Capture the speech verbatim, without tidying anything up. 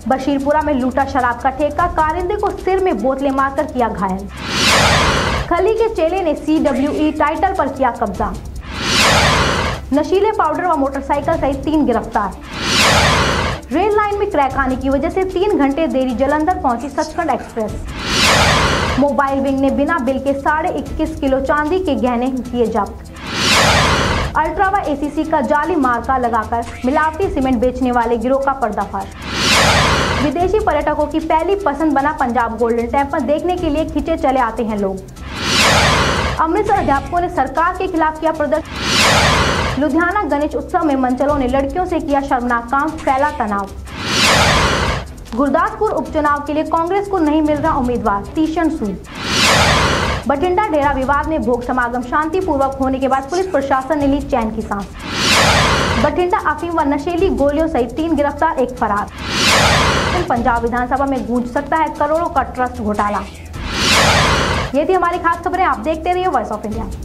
बशीरपुरा में लूटा शराब का ठेका, कारिंदे को सिर में बोतलें मारकर किया घायल। खली के चेले ने सी डब्ल्यू ई टाइटल पर किया कब्जा। नशीले पाउडर व मोटरसाइकिल सहित तीन गिरफ्तार। रेल लाइन में क्रैक आने की वजह से तीन घंटे देरी, जालंधर पहुंची सचखंड एक्सप्रेस। मोबाइल विंग ने बिना बिल के साढ़े इक्कीस किलो चांदी के गहने किए जब्त। अल्ट्रा व ए सी सी का जाली मार्का लगाकर मिलावटी सीमेंट बेचने वाले गिरोह का पर्दाफाश। विदेशी पर्यटकों की पहली पसंद बना पंजाब गोल्डन टेम्पल, देखने के लिए खींचे चले आते हैं लोग। अमृतसर अध्यापकों ने सरकार के खिलाफ किया प्रदर्शन। लुधियाना गणेश उत्सव में मंचलों ने लड़कियों से किया शर्मनाक काम, फैला तनाव। गुरदासपुर उपचुनाव के लिए कांग्रेस को नहीं मिल रहा उम्मीदवार, तीक्ष्ण सूद। बठिंडा डेरा विवाद में भोग समागम शांतिपूर्वक होने के बाद पुलिस प्रशासन ने ली चैन की सांस। बठिंडा अफीम व नशीली गोलियों सहित तीन गिरफ्तार, एक फरार। पंजाब विधानसभा में गूंज सकता है करोड़ों का ट्रस्ट घोटाला। ये थी हमारी खास खबरें, आप देखते रहिए वॉइस ऑफ इंडिया।